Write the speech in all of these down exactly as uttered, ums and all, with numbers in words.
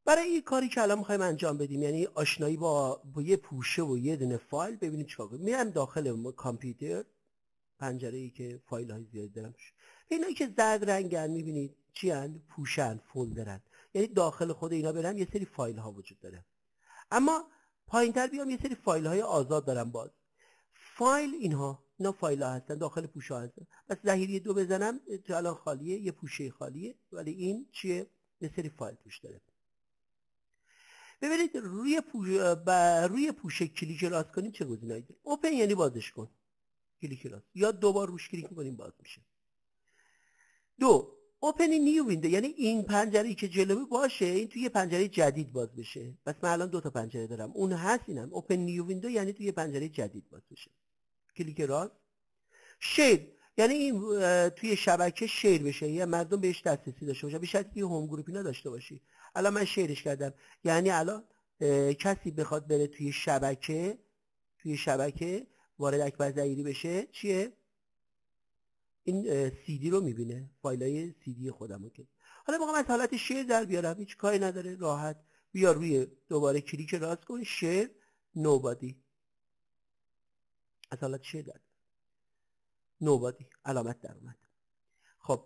برای این کاری که الان میخوایم انجام بدیم، یعنی آشنایی با با یه پوشه و یه دونه فایل، ببینید چیکار کنیم. میرم داخل کامپیوتر، پنجره ای که فایل های زیاد دارم، اینایی که زرد رنگن میبینید چی ان؟ پوشن، فولدرن. یعنی داخل خود اینا برم یه سری فایل ها وجود داره. اما پایینتر بیام یه سری فایل های آزاد دارم. باز فایل اینها اینا فایل ها هستن، داخل پوشه ها هستن. بس ظهیری دو بزنم تو الان خالیه، یه پوشه خالیه، ولی این چیه؟ یه سری فایل توش داره. ببینید روی پوشه روی پوشه کلیک راست کنیم چه گزینه‌ای داره؟ اوپن یعنی بازش کن، کلیک راست، یا دوبار روش کلیک می‌کنیم باز میشه. دو، اوپن نیو ویندو یعنی این پنجره‌ای که جلوی باشه این توی یه پنجره جدید باز بشه. پس من الان دو تا پنجره دارم، اون هست اینم. اوپن نیو ویندو یعنی توی یه پنجره جدید باز بشه. کلیک راست. شیر یعنی این توی شبکه شیر بشه، یا مردم بهش دسترسی داشته باشن، به شرطی که هوم گروپی نداشته باشی. الان من شیرش کردم، یعنی الان کسی بخواد بره توی شبکه توی شبکه وارد اکبر ظهیری بشه چیه؟ این سی دی رو میبینه، فایلای سی دی خودمو. که حالا میخوام از حالت شیر در بیارم، هیچ کاری نداره، راحت بیا روی دوباره کلیک راست کن، شیر نوبادی، از حالت شیر در نوبادی علامت در اومد. خب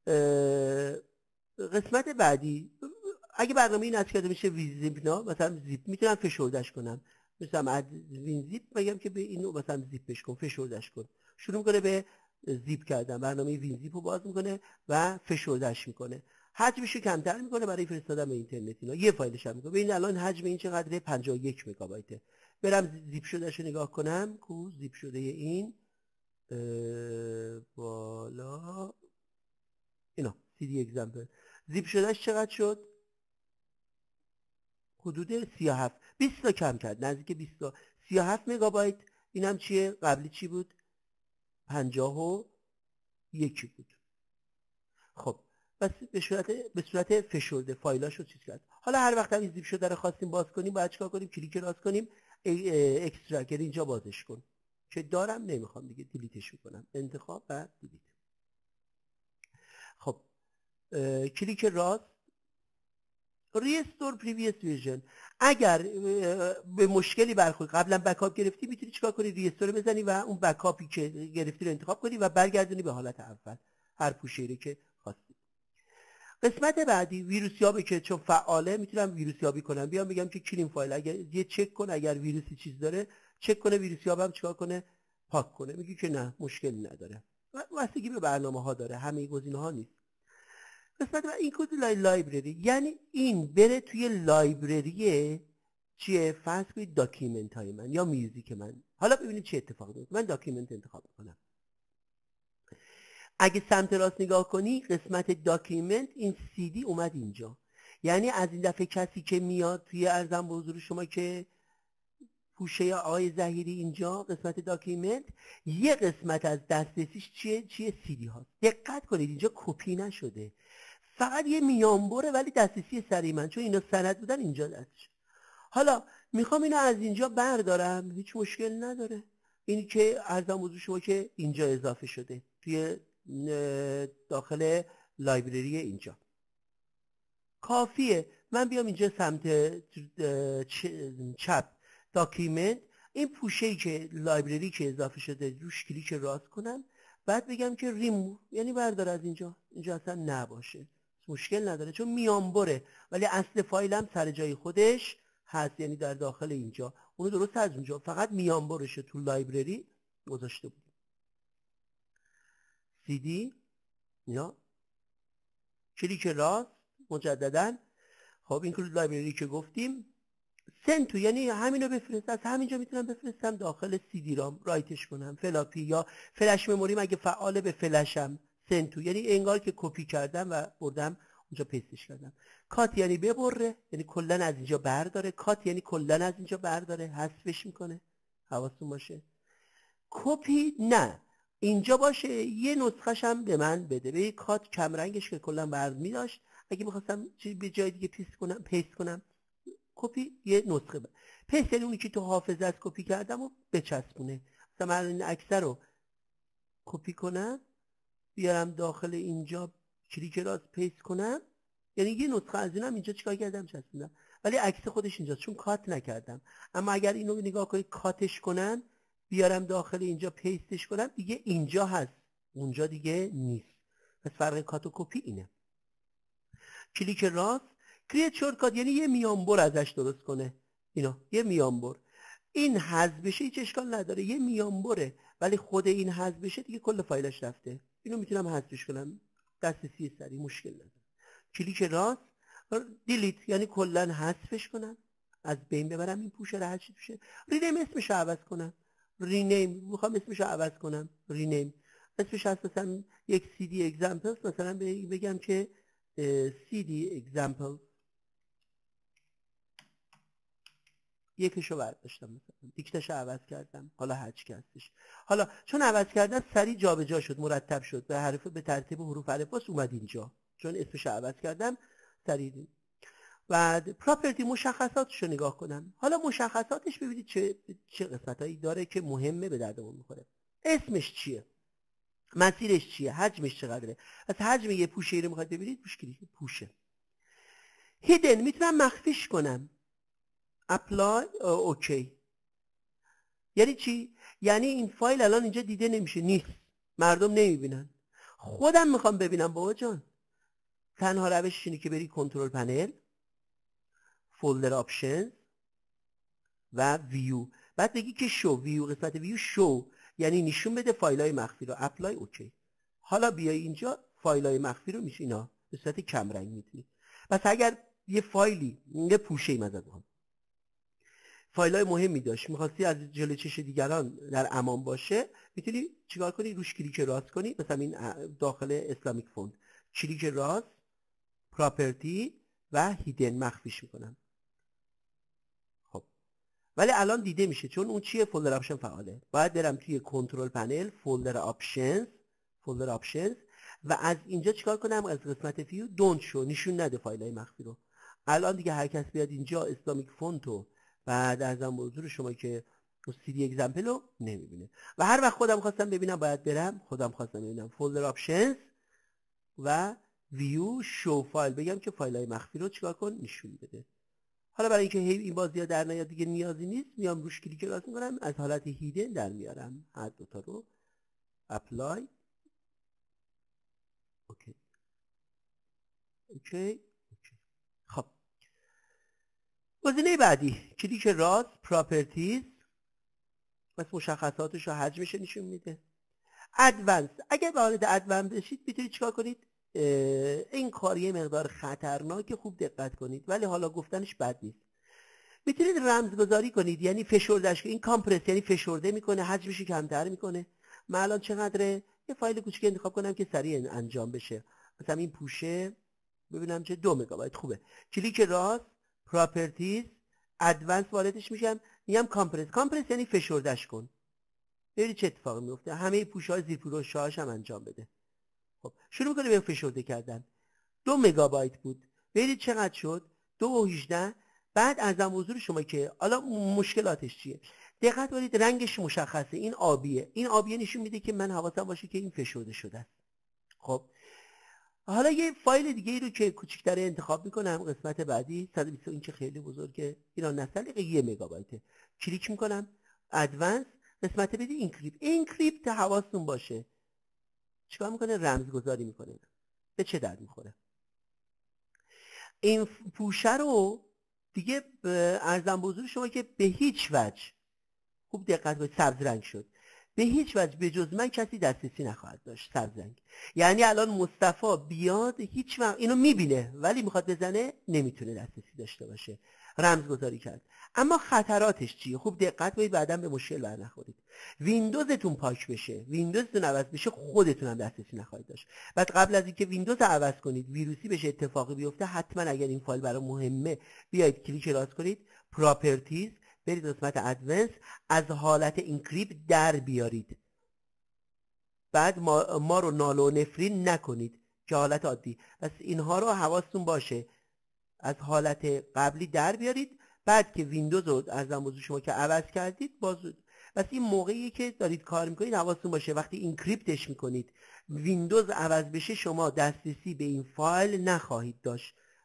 قسمت بعدی، اگه برنامه این نصب کرده میشه ویزیپنا، مثلا زیپ میتونم فشردش کنم، مثلا از وین زیپ بگم که به اینو مثلا زیپش کن، فشردش کن، شروع میکنه به زیپ کردن. برنامه وین زیپ رو باز میکنه و فشردش میکنه، حجمش رو کمتر میکنه برای فرستادن به اینترنت. اینا یه فایلش هم میکنه. ببین الان حجم این چقدره؟ پنجاه و یک مگابایته. برم زیپ شدهش رو نگاه کنم، کو زیپ شده این بالا اینا سی دی اگزمپل زیپ شدهش چقدر شد؟ حدود سی و هفت، بیست تا کم کرد، نزدیک بیست تا، سی و هفت مگابایت. اینم چیه؟ قبلی چی بود؟ پنجاه و یک بود. خب بس به صورت به صورت فشرده فایلاشو چیز کرد. حالا هر وقت این زیپ شده رو خواستیم باز کنیم باید چیکار کنیم؟ کلیک راست کنیم، اکستراکت اینجا بازش کن، که دارم نمیخوام دیگه، دیلیتش میکنم، انتخاب و دیلیت. خب کلیک راست، ریستور پریویس ورژن. اگر به مشکلی برخورد قبلا بکاپ گرفتی میتونی چیکار کنی؟ ریستور بزنی و اون بکاپی که گرفتی رو انتخاب کنی و برگردونی به حالت اول هر پوشه‌ای که خواستی. قسمت بعدی ویروسیابی، که چون فعاله میتونم ویروسیابی کنم. بیام بگم که کلین فایل اگر یه چک کن، اگر ویروسی چیز داره چک کنه، ویروسیابم چیکار کنه؟ پاک کنه. میگی که نه مشکلی نداره، واسطگی به برنامه ها داره، همه گزینه ها نیست. قسمت بعد اینکلود لایبرری، یعنی این بره توی لایبرری چیه؟ فرض کنید داکیومنت های من یا میوزیک من. حالا ببینید چه اتفاقی میفته. من داکیومنت انتخاب میکنم. اگه سمت راست نگاه کنی قسمت داکیومنت، این سی دی اومد اینجا. یعنی از این دفعه کسی که میاد توی ارزم به حضور شما که پوشه آقای ظهیری اینجا قسمت داکیومنت، یه قسمت از دسترسیش چیه؟ چیه؟ سی دی هاست. دقت کنید اینجا کپی نشده، فقط یه میانبره، ولی دسترسی سریع من چون اینا سند بودن اینجا دستش. حالا میخوام اینو از اینجا بردارم، هیچ مشکل نداره. اینی که ارزم حضور شما که اینجا اضافه شده توی داخل لایبرری اینجا. کافیه من بیام اینجا سمت چپ داکیومنت، این پوشه‌ای که لایبرری که اضافه شده روش کلیک راست کنم، بعد بگم که ریموو یعنی بردار از اینجا، اینجا اصلا نباشه، مشکل نداره چون میانبره، ولی اصل فایلم سر جای خودش هست، یعنی در داخل اینجا. اونو درست از اونجا فقط میانبرشه تو لایبرری گذاشته بودیم. سی دی یا کلیک راست مجددا. خب این کلود لایبرری که گفتیم، سند تو یعنی همینو بفرست، از همینجا میتونم بفرستم داخل سی دی رام، رایتش کنم، فلاپی یا فلش مموری مگه فعاله به فلشم، سند تو یعنی انگار که کپی کردم و بردم اونجا پیستش کردم. کات یعنی ببره، یعنی کلا از اینجا برداره، کات یعنی کلا از اینجا برداره، حذفش میکنه، حواستون باشه. کپی نه، اینجا باشه، یه نسخش هم به من بده. به کات کم رنگش که کلا برد میداشت، اگه میخواستم به جای دیگه پیست کنم پیست کنم، کپی یه نسخه بده. پیست یعنی اونی که تو حافظه از کپی کردم و بچسبونه. مثلا من این عکس رو کپی کنم بیارم داخل اینجا، کلیک راست پیست کنم، یعنی یه نسخه از اینم اینجا چیکار کردم چسبوندم، ولی عکس خودش اینجاست چون کات نکردم. اما اگر اینو نگاه کنید کاتش کنن، بیارم داخل اینجا پیستش کنم، دیگه اینجا هست اونجا دیگه نیست. پس فرق کات و کپی اینه. کلیک راست، کریت شورتکات یعنی یه میانبر ازش درست کنه. اینا یه میانبر، این حذف بشه هیچ اشکال نداره، یه میانبره، ولی خود این حذف بشه دیگه کل فایلش رفته. اینو میتونم حذفش کنم دسترسی سریع، مشکل نداره. کلیک راست، دیلیت یعنی کلا حذفش کنم، از بین ببرم این پوشه رو، هر چی توشه. رینیم اسمش رو عوض کنم، رینیم میخوام اسمش رو عوض کنم، رینیم اسمش هست مثلا یک سی دی اگزامپلز، مثلا بگم که سی دی اگزامپل یکیشو برداشتم، مثلا دیکتهشو عوض کردم، حالا هرچی که هستش. حالا چون عوض کردم سریع جابجا شد، مرتب شد، به حرف به ترتیب حروف الفباش اومد اینجا، چون اسمشو عوض کردم سریع. بعد پراپرتی مشخصاتشو نگاه کنم. حالا مشخصاتش ببینید چه چه قسمتایی داره که مهمه، به دردمون میخوره. اسمش چیه، مسیرش چیه، حجمش چقدره. از حجم یه پوشه رو میخواید ببینید، مشکلی پوشه. هیدن میتونم مخفیش کنم، اپلای اوکی. یعنی چی؟ یعنی این فایل الان اینجا دیده نمیشه، نیست، مردم نمیبینن، خودم میخوام ببینم. بابا جان تنها روشش اینه که بری کنترل پنل، فولدر آپشن و ویو، بعد بگی که شو ویو، قسمت ویو شو یعنی نشون بده فایلای مخفی رو، اپلای اوکی. حالا بیای اینجا فایلای مخفی رو میشه اینا به صورت کم رنگ میتونی. پس اگر یه فایلی یه پوشه ای مزد بخوام فایلای مهمی داشت میخواستی از جلوی چش دیگران در امان باشه، میتونی چیکار کنی؟ روش کلیک راست کنی، مثلا این داخل اسلامیک فوند کلیک راست، پراپرتی و هیدن مخفیش میکنم. خب ولی الان دیده میشه چون اون چیه؟ فولدر آپشن فعاله. باید برم توی کنترل پنل، فولدر آپشنز، فولدر آپشنز و از اینجا چیکار کنم؟ از قسمت ویو دونت شو، نشون نده فایلای مخفی رو. الان دیگه هر کس بیاد اینجا اسلامیک فونتو بعد از اون موضوع شما که سی دی اگزمپل رو نمیبینه. و هر وقت خودم خواستم ببینم باید برم، خودم خواستم ببینم فولدر آپشنز و ویو شو فایل، بگم که فایلای مخفی رو چیکار کن؟ نشون بده. حالا برای اینکه این بازی ها در نیاد دیگه نیازی نیست، میام روش کلیک راست میکنم، از حالت هیدن در میارم هر دوتا رو، اپلای اوکی اوکی اوکی. خب گزینه بعدی کلیک راست، پراپرتیز، بس مشخصاتش و حجمش نشون میده. ادوانس، اگر وارد ادوانس بشید میتونید چیکار کنید؟ این کار یه مقدار خطرناکه، خوب دقت کنید، ولی حالا گفتنش بد نیست. میتونید رمزگذاری کنید، یعنی فشردهش، این کامپرس یعنی فشرده میکنه، حجمش کمتر میکنه. من الان چقدره؟ یه فایل کوچیک انتخاب کنم که سریع انجام بشه، مثلا این پوشه ببینم چه دو مگابایت، خوبه. کلیک راست، پراپرتیز، ادوانس واردش میشم، میگم کامپرس. کامپرس یعنی فشردهش کن. ببینید چه اتفاقی میفته، همه پوشه‌های زیر پوشه‌هاش هم انجام بده. خب شروع میکنه به فشرده کردن. دو مگابایت بود، ببینید چقدر شد؟ دو و هجده. بعد ارزم حضور شما که حالا مشکلاتش چیه؟ دقت کنید رنگش مشخصه، این آبیه، این آبیه نشون میده که من حواسم باشه که این فشرده شده است. خب حالا یه فایل دیگه ای رو که کوچیک‌تر انتخاب میکنم، قسمت بعدی صد و بیست و این که خیلی بزرگه، اینا نسل یک مگابایته. کلیک میکنم ادوانس، قسمت بدی اینکریپت. اینکریپت حواستون باشه چیکار میکنه؟ رمزگذاری میکنه. به چه درد میخوره؟ این پوشه رو دیگه ارزم به حضور شما که به هیچ وجه، خوب دقت کنید، سبز رنگ شد، به هیچ وجه به جز من کسی دسترسی نخواهد داشت. سبز رنگ یعنی الان مصطفی بیاد هیچ وقت اینو میبینه ولی میخواد بزنه نمیتونه دسترسی داشته باشه. رمزگذاری کرد. اما خطراتش چیه؟ خوب دقت کنید بعداً به مشکل بر نخورید. ویندوزتون پاک بشه، ویندوزتون عوض بشه، خودتون هم دسترسی نخواهید داشت. بعد قبل از اینکه ویندوز عوض کنید، ویروسی بشه، اتفاقی بیفته، حتما اگر این فایل برای مهمه بیاید کلیک راست کنید، پراپرتیز، برید قسمت ادوانس، از حالت اینکریپت در بیارید. بعد ما, ما رو نالو و نفرین نکنید که حالت عادی. پس اینها رو حواستون باشه، از حالت قبلی در بیارید. بعد که ویندوز رو ارزم بزرگ شما که عوض کردید باز. پس این موقعی که دارید کار میکنید حواستون باشه وقتی اینکریپتش میکنید ویندوز عوض بشه شما دسترسی به این فایل نخواهید داشت.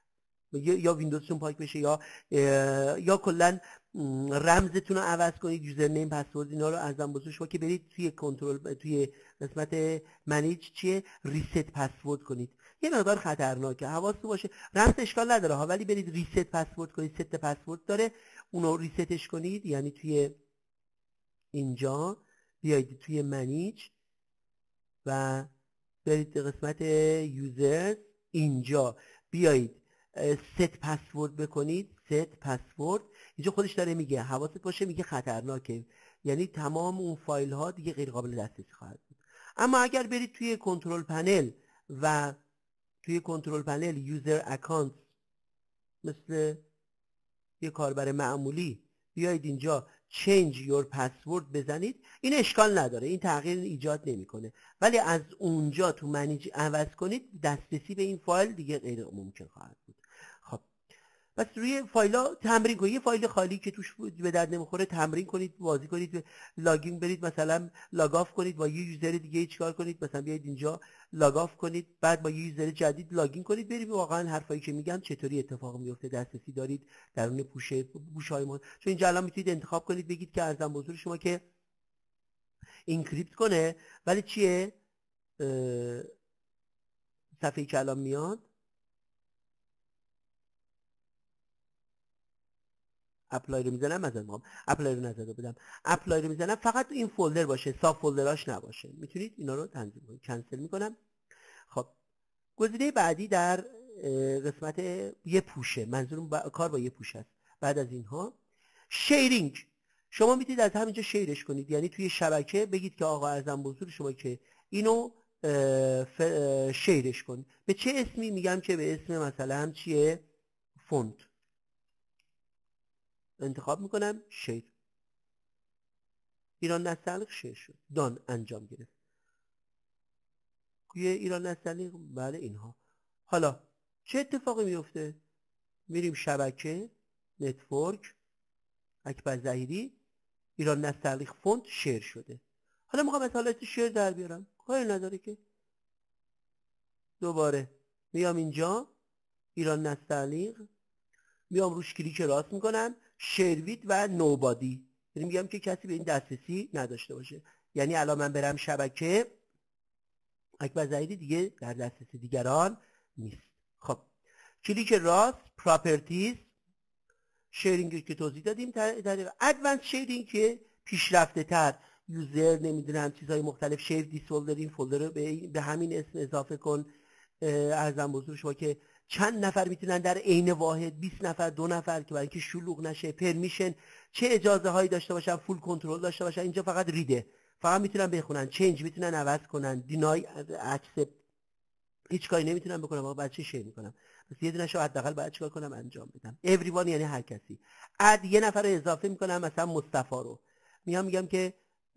یا ویندوزتون پاک بشه یا یا کلا رمزتون رو عوض کنید، یوزر نیم پسورد اینا رو ارزم بزرگ شما که برید توی کنترل توی قسمت منیج چیه ریست پسورد کنید. یه مقدار خطرناکه، حواستون باشه. رمز اشکال نداره ها، ولی برید ریست پسورد کنید. ست پسورد داره، اونو ریستش کنید. یعنی توی اینجا بیاید توی منیج و برید قسمت یوزر، اینجا بیایید ست پسورد بکنید. ست پسورد اینجا خودش داره میگه، حواست باشه، میگه خطرناکه، یعنی تمام اون فایل ها دیگه غیر قابل دسترسی خواهد بود. اما اگر برید توی کنترل پنل و توی کنترل پنل یوزر اکانت مثل یه کاربر معمولی بیایید اینجا change your password بزنید، این اشکال نداره، این تغییر ایجاد نمیکنه. ولی از اونجا تو منیج عوض کنید، دسترسی به این فایل دیگه غیر ممکن خواهد بود. خب پس روی فایل‌ها تمرین کنید. یه فایل خالی که توش به درد نمیخوره تمرین کنید، بازی کنید، لاگین برید مثلا لاگ آف کنید با یه یوزر دیگه چیکار کنید، مثلا بیاید اینجا لاگ آف کنید، بعد با یه یوزر جدید لاگین کنید، برید واقعا حرفایی که میگم چطوری اتفاق میفته، دسترسی دارید درون پوشه پوش‌های ما. چون اینجا الان میتونید انتخاب کنید بگید که ارزم بزرگ شما که اینکریپت کنه، ولی چیه صفحه‌ای که الان میاد اپلای رو میزنم، مثلا میخوام اپلای رو نزده بدم، اپلای رو میزنم فقط این فولدر باشه، ساب فولدراش نباشه. میتونید اینا رو تنظیم کنید. کنسل میکنم. خب گزینه بعدی در قسمت یه پوشه، منظورم با... کار با یه پوشه است. بعد از اینها شیرینگ، شما میتونید از همینجا شیرش کنید، یعنی توی شبکه بگید که آقا ارزم بزرگ شما که اینو ف... شیرش کن. به چه اسمی؟ میگم که به اسم مثلا چیه فونت انتخاب میکنم، شیر. ایران نستعلیق شیر شد، دان انجام گرفت. توی ایران نستعلیق بله اینها. حالا چه اتفاقی میفته؟ میریم شبکه، نتورک، اکبر ظهیری، ایران نستعلیق فونت شیر شده. حالا میخوام از حالت شیر در بیارم، کاری نداره که. دوباره میام اینجا ایران نستعلیق، میام روش کلیک راست میکنم، شیرویت و نوبادی، یعنی میگم که کسی به این دسترسی نداشته باشه. یعنی الان من برم شبکه، اکبر ظهیری دیگه در دسترسی دیگران نیست. خب کلیک راست، پراپرتیز، شیرینگ که توضیح دادیم، در ادوانس شیرینگ که پیشرفته تر، یوزر نمیدونم چیزهای مختلف، شیر دیس فولدر، این فولدر رو به, به همین اسم اضافه کن. ارزم بزرگ شما که چند نفر میتونن در عین واحد، بیست نفر، دو نفر، که برای اینکه شلوغ نشه، پرمیشن چه اجازه هایی داشته باشن، فول کنترل داشته باشن. اینجا فقط ریده، فقط میتونن بخونن، چنج میتونن عوض کنن، دینای، اکسپت، هیچ کاری نمیتونن بکنم. آقا بچه شیر میکنم، پس یه دونهشو حداقل باید چیکار کنم؟ انجام بدم. everyone یعنی هر کسی. اد یه نفر رو اضافه میکنم، مثلا مصطفی رو میام میگم که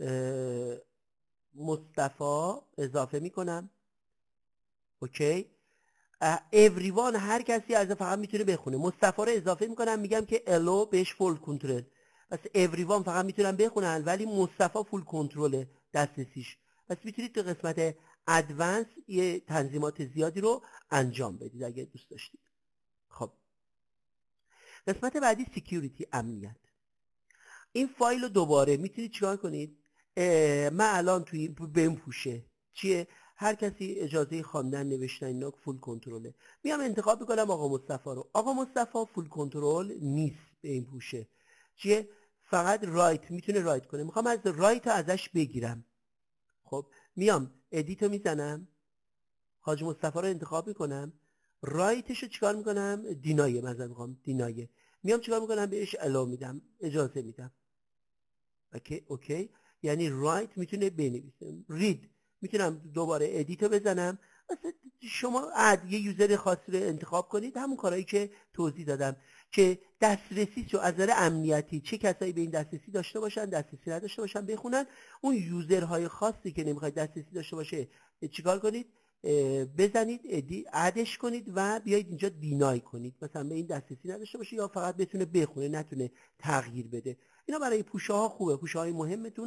مصطفی اضافه میکنم. اوکی. everyone هر کسی از فقط میتونه بخونه. مصطفی رو اضافه میکنم، میگم که الو بهش فول کنترل. پس everyone فقط میتونن بخونن، ولی مصطفی فول کنترل دسترسیش. پس میتونید تو قسمت ادوانس یه تنظیمات زیادی رو انجام بدید اگه دوست داشتید. خب قسمت بعدی سکیوریتی، امنیت. این فایل رو دوباره میتونید چیکار کنید؟ من الان توی بهم پوشه چیه؟ هر کسی اجازه خواندن، نوشتن اینا فول کنترله. میام انتخاب میکنم آقا مصطفی رو. آقا مصطفی فول کنترل نیست به این پوشه. چیه؟ فقط رایت میتونه رایت کنه. میخوام از رایت ازش بگیرم. خب میام ادیت رو میزنم، حاج مصطفی رو انتخاب میکنم، رایتش رو چیکار میکنم؟ دینایه. مثلا میخوام دینایه، میام چیکار میکنم؟ بهش الو میدم، اجازه میدم. اوکی اوکی، یعنی رایت میتونه بنویسه. رید میتونم دوباره ادیت رو بزنم. مثلا شما اد یه یوزر خاصی رو انتخاب کنید، همون کارهایی که توضیح دادم که دسترسی رو از نظر امنیتی چه کسایی به این دسترسی داشته باشن، دسترسی نداشته باشن، بخونن. اون یوزرهای خاصی که نمیخواید دسترسی داشته باشه چیکار کنید؟ بزنید ادی ادش کنید و بیایید اینجا دینای کنید، مثلا به این دسترسی نداشته باشه یا فقط بتونه بخونه، نتونه تغییر بده. اینا برای پوشه ها خوبه، پوشه های مهمتون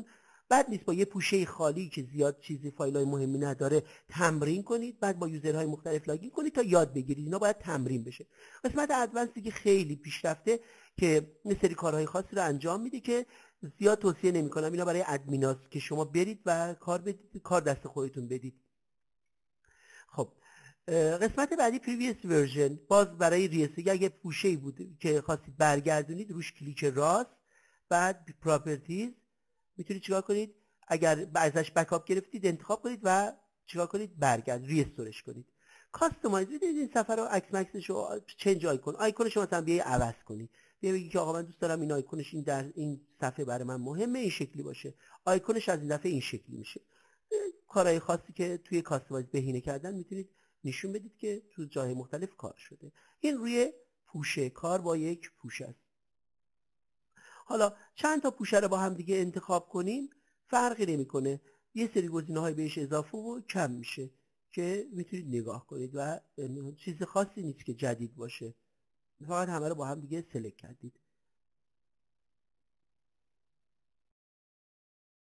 بعد نیست با یه پوشه خالی که زیاد چیزی فایلای مهمی نداره تمرین کنید، بعد با یوزرهای مختلف لاگین کنید تا یاد بگیرید. اینا باید تمرین بشه. قسمت ادوانسی که خیلی پیشرفته که یه سری کارهای خاصی رو انجام میده که زیاد توصیه نمی‌کنم. اینا برای ادمیناست که شما برید و کار بدید، کار دست خودتون بدید. خب قسمت بعدی پریویس ورژن، باز برای ریسه اگه پوشه‌ای بود که خواستید برگردونید روش کلیک راست، بعد پراپرتیز میتونید چیکار کنید، اگر ازش بکاپ گرفتید انتخاب کنید و چیکار کنید، برگرد ریستورش کنید. کاستماایز بدید این صفحه رو، عکس مکسش رو چنج آیکون آیکونش رو مثلا بیای عوض کنی، بیا بگی که آقا من دوست دارم این آیکونش این در این صفحه برای من مهمه این شکلی باشه، آیکونش از این دفعه این شکلی میشه. کارهای خاصی که توی کاستماایز بهینه کردن میتونید نشون بدید که تو جای مختلف کار شده. این روی پوشه، کار با یک پوشه است. حالا چند تا پوشه رو با هم دیگه انتخاب کنیم فرقی نمیکنه، یه سری گزینه‌های بهش اضافه و کم میشه که میتونید نگاه کنید و چیز خاصی نیست که جدید باشه، فقط همه رو با هم دیگه سلکت کردید.